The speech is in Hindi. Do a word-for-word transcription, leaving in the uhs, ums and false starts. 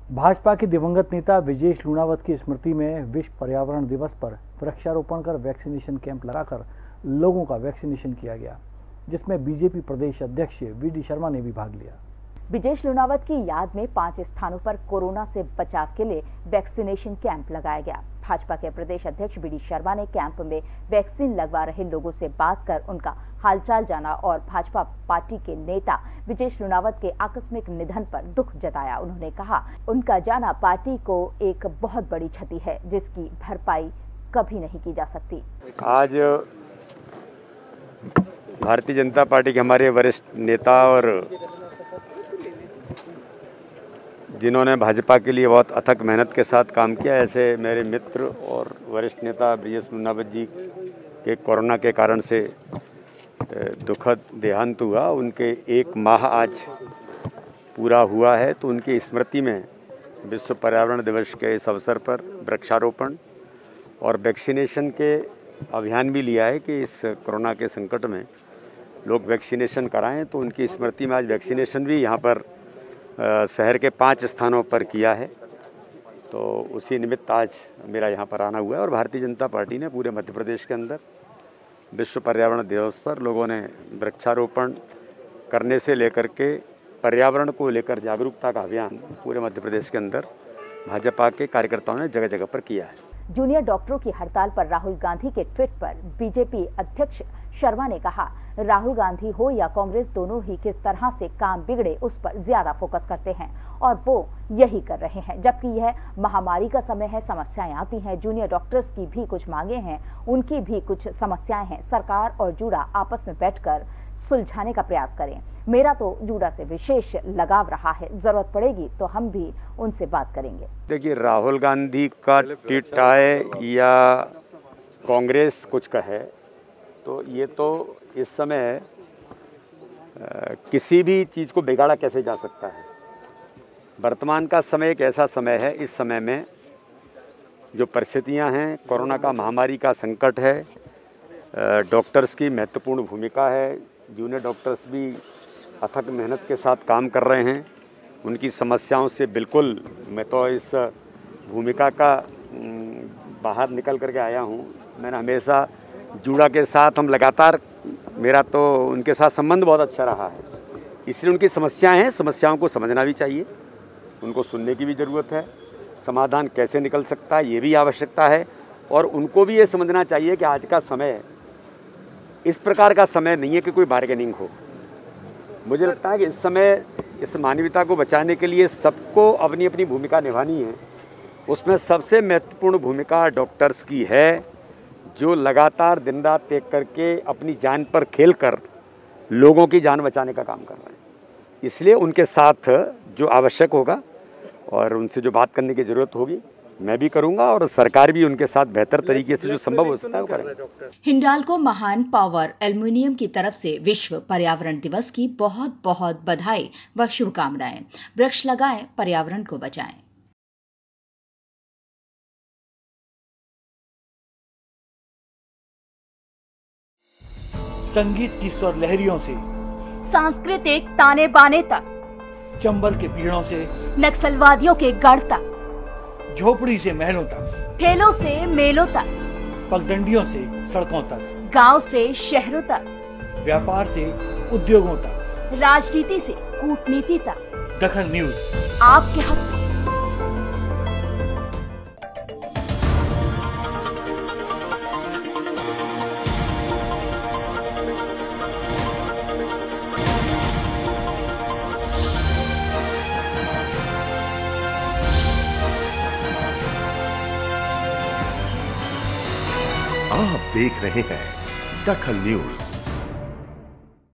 भाजपा के दिवंगत नेता ब्रिजेश लूणावत की स्मृति में विश्व पर्यावरण दिवस पर वृक्षारोपण कर वैक्सीनेशन कैंप लगाकर लोगों का वैक्सीनेशन किया गया, जिसमें बीजेपी प्रदेश अध्यक्ष वी डी शर्मा ने भी भाग लिया। ब्रिजेश लूणावत की याद में पांच स्थानों पर कोरोना से बचाव के लिए वैक्सीनेशन कैंप लगाया गया। भाजपा के प्रदेश अध्यक्ष वी डी शर्मा ने कैंप में वैक्सीन लगवा रहे लोगों से बात कर उनका हालचाल जाना और भाजपा पार्टी के नेता ब्रिजेश लूणावत के आकस्मिक निधन पर दुख जताया। उन्होंने कहा, उनका जाना पार्टी को एक बहुत बड़ी क्षति है, जिसकी भरपाई कभी नहीं की जा सकती। आज भारतीय जनता पार्टी के हमारे वरिष्ठ नेता और जिन्होंने भाजपा के लिए बहुत अथक मेहनत के साथ काम किया, ऐसे मेरे मित्र और वरिष्ठ नेता ब्रिजेश लूणावत जी के कोरोना के कारण से दुखद देहांत हुआ। उनके एक माह आज पूरा हुआ है, तो उनकी स्मृति में विश्व पर्यावरण दिवस के इस अवसर पर वृक्षारोपण और वैक्सीनेशन के अभियान भी लिया है कि इस कोरोना के संकट में लोग वैक्सीनेशन कराएं। तो उनकी स्मृति में आज वैक्सीनेशन भी यहाँ पर शहर के पांच स्थानों पर किया है। तो उसी निमित्त आज मेरा यहाँ पर आना हुआ है और भारतीय जनता पार्टी ने पूरे मध्य प्रदेश के अंदर विश्व पर्यावरण दिवस पर लोगों ने वृक्षारोपण करने से लेकर के पर्यावरण को लेकर जागरूकता का अभियान पूरे मध्य प्रदेश के अंदर भाजपा के कार्यकर्ताओं ने जगह जगह पर किया है। जूनियर डॉक्टरों की हड़ताल पर राहुल गांधी के ट्वीट पर बीजेपी अध्यक्ष शर्मा ने कहा, राहुल गांधी हो या कांग्रेस, दोनों ही किस तरह से काम बिगड़े उस पर ज्यादा फोकस करते हैं और वो यही कर रहे हैं। जबकि यह महामारी का समय है, समस्याएं आती हैं। जूनियर डॉक्टर्स की भी कुछ मांगे हैं, उनकी भी कुछ समस्याएं हैं। सरकार और जूडा आपस में बैठकर सुलझाने का प्रयास करें। मेरा तो जूडा से विशेष लगाव रहा है, जरूरत पड़ेगी तो हम भी उनसे बात करेंगे। देखिए, राहुल गांधी का ट्वीट आए या कांग्रेस कुछ कहे, तो ये तो इस समय आ, किसी भी चीज़ को बिगाड़ा कैसे जा सकता है। वर्तमान का समय एक ऐसा समय है, इस समय में जो परिस्थितियां हैं, कोरोना का महामारी का संकट है, डॉक्टर्स की महत्वपूर्ण भूमिका है। जूनियर डॉक्टर्स भी अथक मेहनत के साथ काम कर रहे हैं। उनकी समस्याओं से बिल्कुल मैं तो इस भूमिका का बाहर निकल करके आया हूँ। मैंने हमेशा जूडा के साथ हम लगातार, मेरा तो उनके साथ संबंध बहुत अच्छा रहा है, इसलिए उनकी समस्याएं हैं, समस्याओं को समझना भी चाहिए, उनको सुनने की भी ज़रूरत है। समाधान कैसे निकल सकता है ये भी आवश्यकता है, और उनको भी ये समझना चाहिए कि आज का समय इस प्रकार का समय नहीं है कि कोई बार्गेनिंग हो। मुझे लगता है कि इस समय इस मानवता को बचाने के लिए सबको अपनी अपनी भूमिका निभानी है। उसमें सबसे महत्वपूर्ण भूमिका डॉक्टर्स की है, जो लगातार दिन रात एक करके अपनी जान पर खेल कर लोगों की जान बचाने का काम कर रहे हैं। इसलिए उनके साथ जो आवश्यक होगा और उनसे जो बात करने की ज़रूरत होगी मैं भी करूंगा, और सरकार भी उनके साथ बेहतर तरीके से जो संभव हो सकता है वो करेंगे। हिंडाल्को महान पावर एल्युमिनियम की तरफ से विश्व पर्यावरण दिवस की बहुत बहुत बधाई व शुभकामनाएं। वृक्ष लगाएं, पर्यावरण को बचाएं। संगीत की स्वर लहरियों से सांस्कृतिक ताने बाने तक, चंबल के पीड़ों से नक्सलवादियों के गढ़ तक, झोपड़ी से महलों तक, ठेलों से मेलों तक, पगडंडियों से सड़कों तक, गांव से शहरों तक, व्यापार से उद्योगों तक, राजनीति से कूटनीति तक, दखल न्यूज आपके हक में। आप देख रहे हैं दखल न्यूज।